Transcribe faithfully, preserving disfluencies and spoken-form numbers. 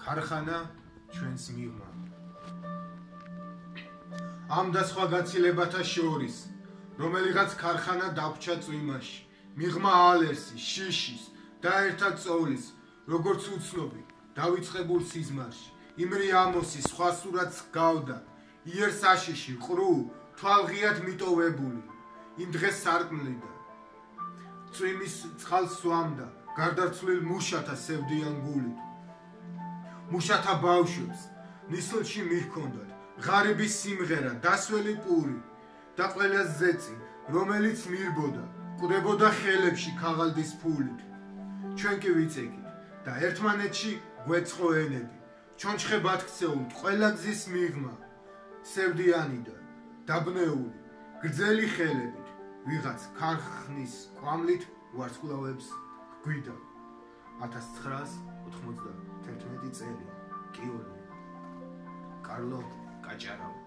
ქარხანა ჩვენს მიღმა. ამ და სხვა გაცილებათა შორის, რომელიღაც ქარხანა დაგვჭა წვიმაში, მიღმა ალერსის, შიშის და ერთად წოვლის, როგორც უცნობი, დავიწყებულ სიზმარში, იმრი ამოსის სხვა სურათს გავდა, იერ საშიში, ყრუ, თვალღიად მიტოვებული, იმ დღეს სარკმლიდან. წვიმის წყალს სვამდა, გარდაცვლილ მუშათა სევდიან გულით. მუშათა ბავშვებს, ნისლში მიჰქონდათ, ღარიბის სიმღერა, დასველი პური და ყველას ზეწი, რომელიც მირბოდა, კვდებოდა ხელებში ქაღალდის ფულით. ჩვენ კი ვიწეკით და ერთმანეთში გვეწყო ენები, ჩონჩხებად ქცეულთ ყველა გზის მიღმა, სევდიანიდან, დაბნეული, გრძელი ხელებით, ვიღაც ქარხნის კვამლით ვარსკვლავებს გვიდა. ათას ცხრაას ოთხმოცდათერთმეტი წელი, კიოლი, კარლო კაჭარავა.